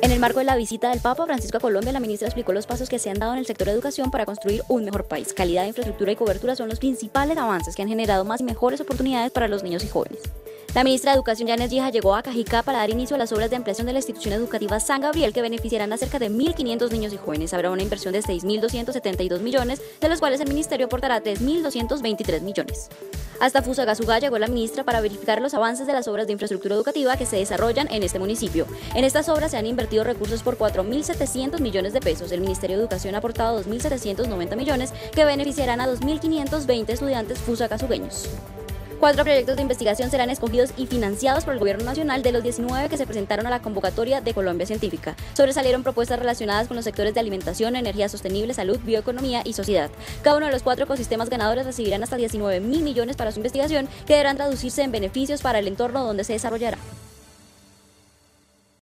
En el marco de la visita del Papa Francisco a Colombia, la ministra explicó los pasos que se han dado en el sector de educación para construir un mejor país. Calidad, infraestructura y cobertura son los principales avances que han generado más y mejores oportunidades para los niños y jóvenes. La ministra de Educación, Yanes Gija, llegó a Cajicá para dar inicio a las obras de ampliación de la institución educativa San Gabriel, que beneficiarán a cerca de 1.500 niños y jóvenes. Habrá una inversión de 6.272 millones, de los cuales el ministerio aportará 3.223 millones. Hasta Fusagasugá llegó la ministra para verificar los avances de las obras de infraestructura educativa que se desarrollan en este municipio. En estas obras se han invertido recursos por 4.700 millones de pesos. El Ministerio de Educación ha aportado 2.790 millones que beneficiarán a 2.520 estudiantes fusagasugueños. 4 proyectos de investigación serán escogidos y financiados por el Gobierno Nacional de los 19 que se presentaron a la convocatoria de Colombia Científica. Sobresalieron propuestas relacionadas con los sectores de alimentación, energía sostenible, salud, bioeconomía y sociedad. Cada uno de los 4 ecosistemas ganadores recibirán hasta 19.000 millones para su investigación, que deberán traducirse en beneficios para el entorno donde se desarrollará.